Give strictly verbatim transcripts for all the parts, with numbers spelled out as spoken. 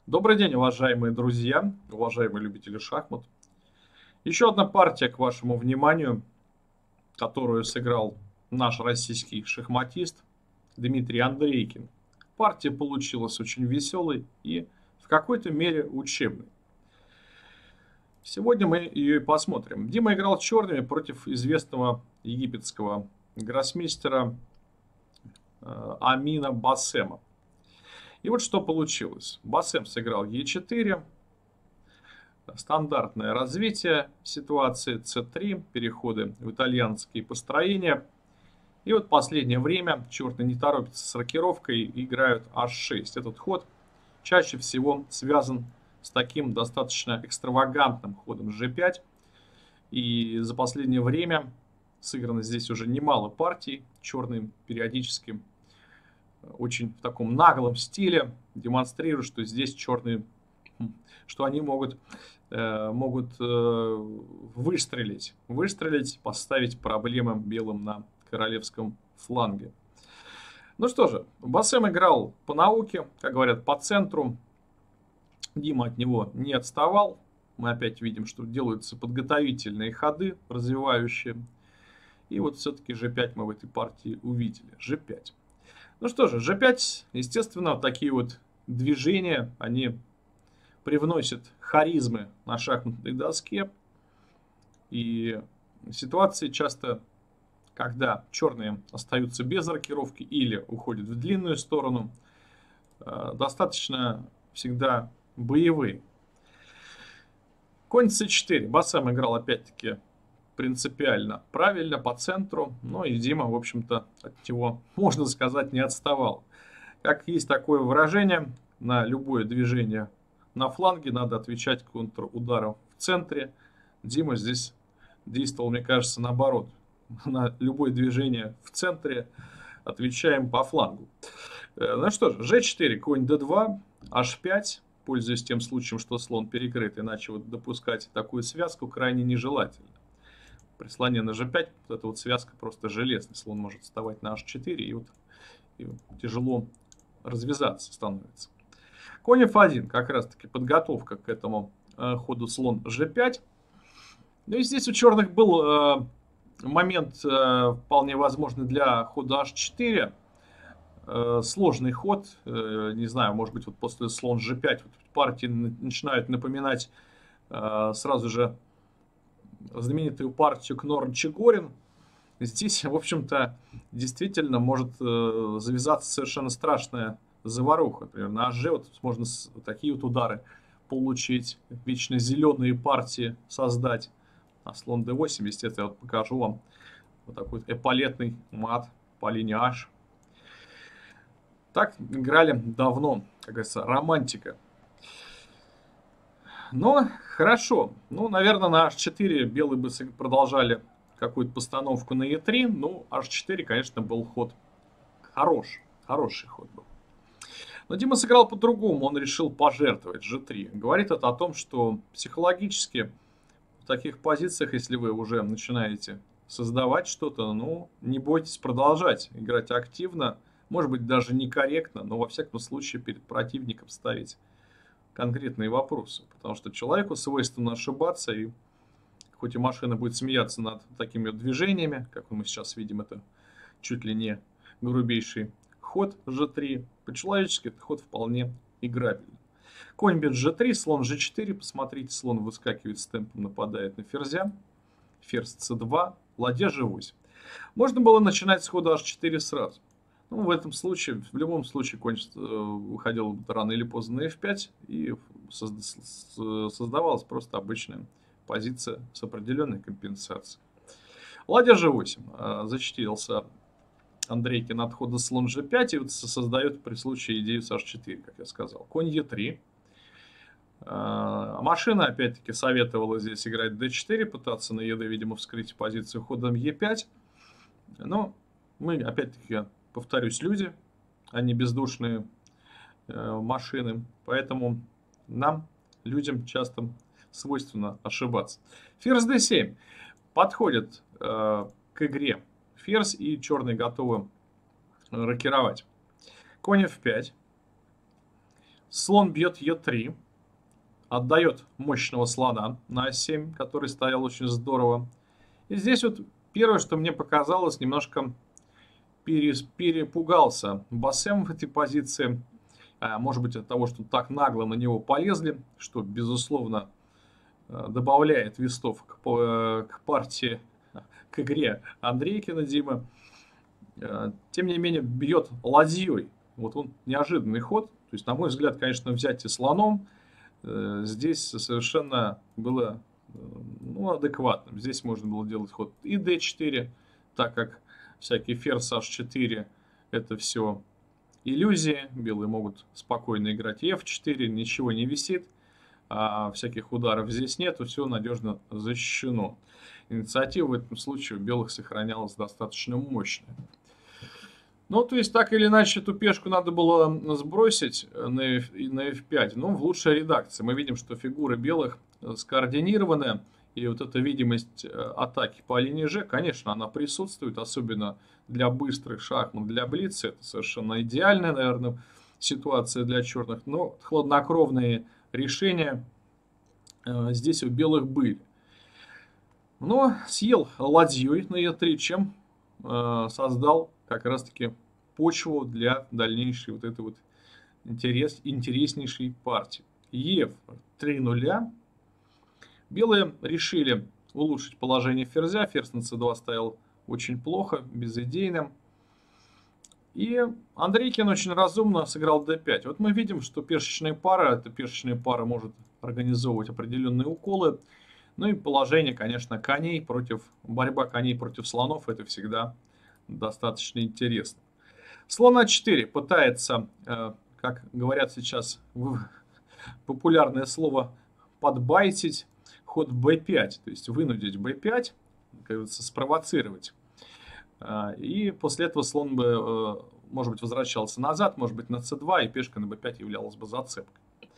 Добрый день, уважаемые друзья, уважаемые любители шахмат. Еще одна партия к вашему вниманию, которую сыграл наш российский шахматист Дмитрий Андрейкин. Партия получилась очень веселой и в какой-то мере учебной. Сегодня мы ее и посмотрим. Дима играл черными против известного египетского гроссмейстера э, Амина Басема. И вот что получилось. Басем сыграл е четыре. Стандартное развитие ситуации, цэ три, переходы в итальянские построения. И вот в последнее время черные не торопятся с рокировкой, играют аш шесть. Этот ход чаще всего связан с таким достаточно экстравагантным ходом жэ пять. И за последнее время сыграно здесь уже немало партий. Черные периодически очень в таком наглом стиле демонстрируют, что здесь черные, что они могут, э, могут э, выстрелить, выстрелить, поставить проблемы белым на королевском фланге. Ну что же, Басем играл по науке, как говорят, по центру. Дима от него не отставал. Мы опять видим, что делаются подготовительные ходы, развивающие. И вот все-таки жэ пять мы в этой партии увидели. жэ пять. Ну что же, жэ пять, естественно, такие вот движения, они привносят харизмы на шахматной доске. И ситуации часто, когда черные остаются без рокировки или уходят в длинную сторону, достаточно всегда боевые. Конь цэ четыре. Басем играл опять-таки принципиально правильно, по центру. Но и Дима, в общем-то, от него, можно сказать, не отставал. Как есть такое выражение, на любое движение на фланге надо отвечать контрударом в центре. Дима здесь действовал, мне кажется, наоборот. На любое движение в центре отвечаем по флангу. Ну что же, жэ четыре, конь дэ два, аш пять. Пользуясь тем случаем, что слон перекрыт, иначе вот допускать такую связку крайне нежелательно. При слоне на жэ пять вот эта вот связка просто железная. Слон может вставать на аш четыре, и вот и тяжело развязаться становится. Конь эф один, как раз таки подготовка к этому э, ходу слон жэ пять. Ну и здесь у черных был э, момент э, вполне возможный для хода аш четыре. Э, сложный ход, э, не знаю, может быть вот после слон жэ пять вот партии начинают напоминать э, сразу же знаменитую партию Кнорн-Чигорин. Здесь, в общем-то, действительно может э, завязаться совершенно страшная заваруха. Например, на аш же вот можно такие вот удары получить, вечно зеленые партии создать. А слон дэ восемь, естественно, я вот покажу вам вот такой вот эполетный мат по линии аш. Так играли давно, как говорится, романтика. Но хорошо. Ну, наверное, на аш четыре белые бы продолжали какую-то постановку на е три. Ну, аш четыре, конечно, был ход хорош. Хороший ход был. Но Дима сыграл по-другому. Он решил пожертвовать жэ три. Говорит это о том, что психологически в таких позициях, если вы уже начинаете создавать что-то, ну, не бойтесь продолжать играть активно. Может быть, даже некорректно, но во всяком случае перед противником ставить конкретные вопросы. Потому что человеку свойственно ошибаться, и хоть и машина будет смеяться над такими вот движениями, как мы сейчас видим, это чуть ли не грубейший ход жэ три, по-человечески этот ход вполне играбельный. Конь бьет жэ три, слон жэ четыре, посмотрите, слон выскакивает с темпом, нападает на ферзя, ферзь цэ два, ладья жэ восемь. Можно было начинать с хода аш четыре сразу. Ну, в этом случае, в любом случае, конь выходил рано или поздно на эф пять, и создавалась просто обычная позиция с определенной компенсацией. Ладья жэ восемь. Зачтился Андрейкин от хода слон жэ пять, и вот создает при случае идею с аш четыре, как я сказал. Конь е три. Машина, опять-таки, советовала здесь играть дэ четыре, пытаться на е дэ, видимо, вскрыть позицию ходом е пять. Но мы, опять-таки, повторюсь, люди, а не бездушные э, машины. Поэтому нам, людям, часто свойственно ошибаться. Ферзь дэ семь. Подходит э, к игре ферзь, и черные готовы рокировать. Конь эф пять. Слон бьет е три. Отдает мощного слона на а семь, который стоял очень здорово. И здесь вот первое, что мне показалось, немножко перес, перепугался Бассем в этой позиции. А, может быть, от того, что так нагло на него полезли, что, безусловно, добавляет вестов к, к партии, к игре Андрейкина Димы. Тем не менее, бьет ладьей. Вот он неожиданный ход. То есть, на мой взгляд, конечно, взять и слоном здесь совершенно было, ну, адекватным. Здесь можно было делать ход и дэ четыре, так как всякий ферзь аш четыре это все иллюзии. Белые могут спокойно играть и эф четыре, ничего не висит. А всяких ударов здесь нет, все надежно защищено. Инициатива в этом случае у белых сохранялась достаточно мощная. Ну, то есть, так или иначе, эту пешку надо было сбросить на, F, на эф пять, но в лучшей редакции. Мы видим, что фигуры белых скоординированы, и вот эта видимость атаки по линии G, конечно, она присутствует, особенно для быстрых шахмат, для блица. Это совершенно идеальная, наверное, ситуация для черных, но хладнокровные решения э, здесь у белых были. Но съел ладьей на е три, чем э, создал как раз-таки почву для дальнейшей вот этой вот интерес, интереснейшей партии. еф три нуля. Белые решили улучшить положение ферзя. Ферзь на цэ два стоял очень плохо, безидейно. И Андрейкин очень разумно сыграл дэ пять. Вот мы видим, что пешечная пара, эта пешечная пара может организовывать определенные уколы. Ну и положение, конечно, коней против, борьба коней против слонов, это всегда достаточно интересно. Слон а четыре пытается, как говорят сейчас, популярное слово, подбайтить ход бэ пять, то есть вынудить бэ пять, как говорится, спровоцировать. И после этого слон бы, может быть, возвращался назад, может быть, на цэ два, и пешка на бэ пять являлась бы зацепкой.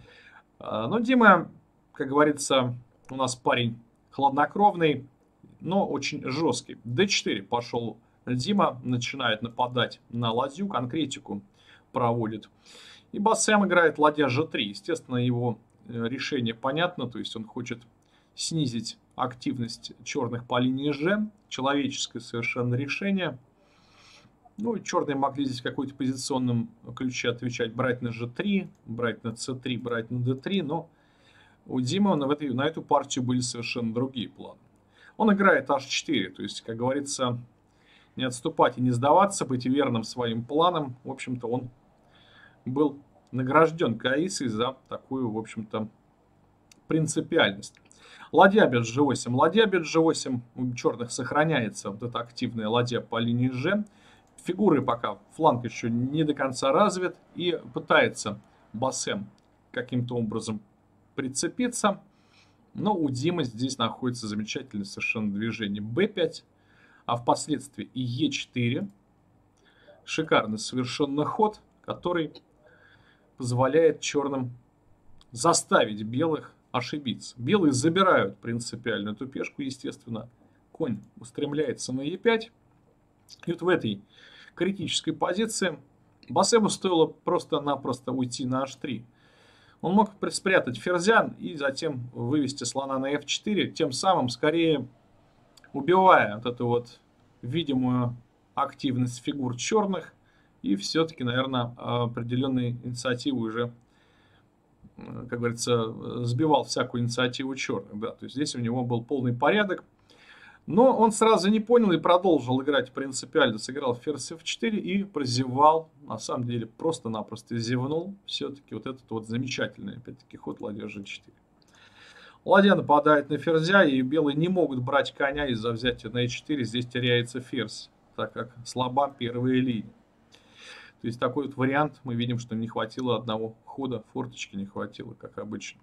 Но Дима, как говорится, у нас парень хладнокровный, но очень жесткий. дэ четыре пошел Дима, начинает нападать на ладью, конкретику проводит. И Бассем играет ладья жэ три. Естественно, его решение понятно, то есть он хочет снизить активность черных по линии G. Человеческое совершенно решение. Ну, и черные могли здесь в какой-то позиционном ключе отвечать: брать на жэ три, брать на цэ три, брать на дэ три, но у Димы на, этой, на эту партию были совершенно другие планы. Он играет аш четыре, то есть, как говорится, не отступать и не сдаваться, быть верным своим планам. В общем-то, он был награжден Каисой за такую, в общем-то, принципиальность. Ладья бьет жэ восемь. Ладья бьет жэ восемь. У черных сохраняется вот эта активная ладья по линии G. Фигуры пока, фланг еще не до конца развит. И пытается Бассем каким-то образом прицепиться. Но у Димы здесь находится замечательное совершенно движение бэ пять. А впоследствии и е четыре. Шикарный совершенно ход, который позволяет черным заставить белых ошибиться. Белые забирают принципиально эту пешку, естественно. Конь устремляется на е пять. И вот в этой критической позиции Бассему стоило просто-напросто уйти на аш три. Он мог спрятать ферзя и затем вывести слона на эф четыре, тем самым скорее убивая вот эту вот видимую активность фигур черных и все-таки, наверное, определенные инициативы уже, как говорится, сбивал всякую инициативу черных. Да, то есть здесь у него был полный порядок. Но он сразу не понял и продолжил играть принципиально. Сыграл ферзь эф четыре и прозевал. На самом деле просто-напросто зевнул. Все-таки вот этот вот замечательный, опять-таки, ход ладья жэ четыре. Ладья нападает на ферзя, и белые не могут брать коня из-за взятия на е четыре. Здесь теряется ферзь, так как слаба первая линия. То есть такой вот вариант, мы видим, что не хватило одного хода, форточки не хватило, как обычно.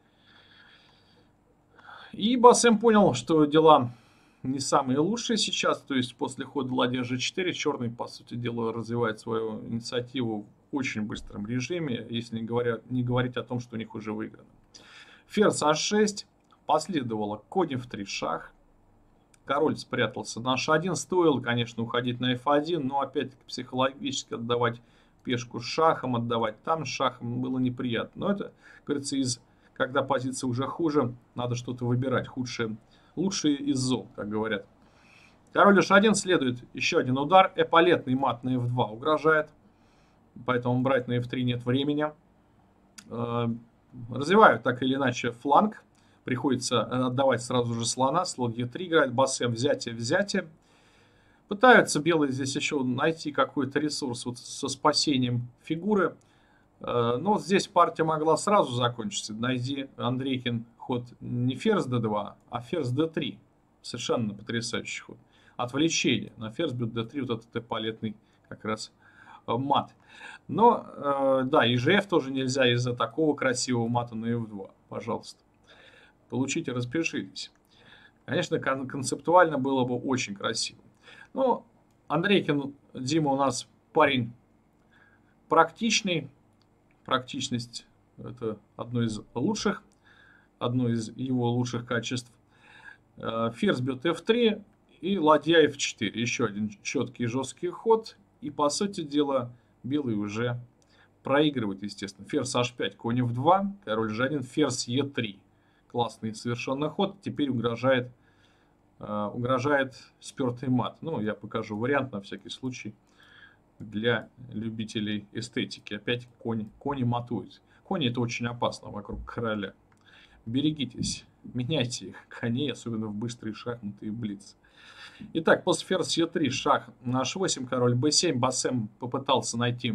И Бассем понял, что дела не самые лучшие сейчас. То есть после хода ладья жэ четыре черный, по сути дела, развивает свою инициативу в очень быстром режиме, если не, говоря, не говорить о том, что у них уже выиграно. Ферзь аш шесть, последовало конь эф три шах. Король спрятался на аш один. Стоило, конечно, уходить на эф один, но опять-таки психологически отдавать пешку с шахом отдавать, там с шахом было неприятно. Но это, как говорится, из, когда позиция уже хуже, надо что-то выбирать, худшее, лучшее из зол, как говорят. Король эйч один следует еще один удар, эполетный мат на эф два угрожает, поэтому брать на эф три нет времени. Развивают так или иначе фланг, приходится отдавать сразу же слона, слон е три играет, бассем, взятие, взятие. Пытаются белые здесь еще найти какой-то ресурс вот со спасением фигуры. Но здесь партия могла сразу закончиться. Найди Андрейкин ход не ферзь дэ два, а ферзь дэ три. Совершенно потрясающий ход. Отвлечение. На ферзь бьет дэ три, вот этот эполетный как раз мат. Но, да, и же эф тоже нельзя из-за такого красивого мата на эф два. Пожалуйста. Получите, распишитесь. Конечно, кон концептуально было бы очень красиво. Ну, Андрейкин Дима у нас парень практичный. Практичность — это одно из лучших, одно из его лучших качеств. Ферзь бьет эф три и ладья эф четыре. Еще один четкий жесткий ход. И, по сути дела, белый уже проигрывает, естественно. Ферзь аш пять, конь эф два, король же один, ферзь е три. Классный совершенно ход. Теперь угрожает... угрожает спертый мат. Ну, я покажу вариант на всякий случай для любителей эстетики. Опять конь, кони матуют. Кони — это очень опасно вокруг короля. Берегитесь, меняйте их, коней, особенно в быстрые шахматы и блиц. Итак, после ферзь е три, шах на аш восемь, король бэ семь. Бассем попытался найти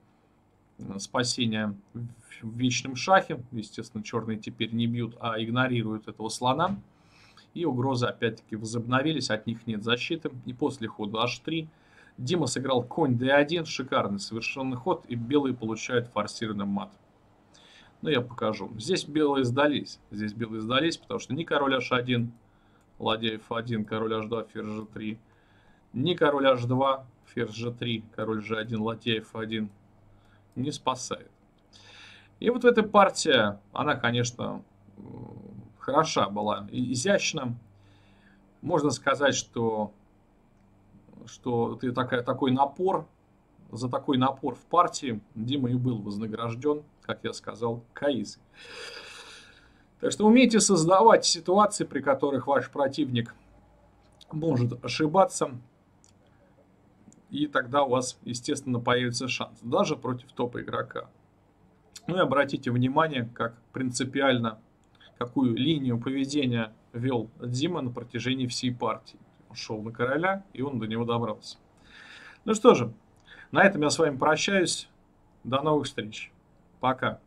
спасение в вечном шахе. Естественно, черные теперь не бьют, а игнорируют этого слона. И угрозы опять-таки возобновились, от них нет защиты. И после хода аш три Дима сыграл конь дэ один, шикарный совершенный ход, и белые получают форсированный мат. Ну, я покажу. Здесь белые сдались. Здесь белые сдались, потому что ни король аш один, ладья эф один, король аш два, ферзь же три, ни король аш два, ферзь же три, король же один, ладья эф один не спасает. И вот эта партия, она, конечно, хороша была, изящна. Можно сказать, что, что ты такая, такой напор, за такой напор в партии Дима и был вознагражден, как я сказал, каизой. Так что умейте создавать ситуации, при которых ваш противник может ошибаться, и тогда у вас, естественно, появится шанс, даже против топ-игрока. Ну и обратите внимание, как принципиально, какую линию поведения вел Дима на протяжении всей партии. Он шел на короля, и он до него добрался. Ну что же, на этом я с вами прощаюсь. До новых встреч. Пока.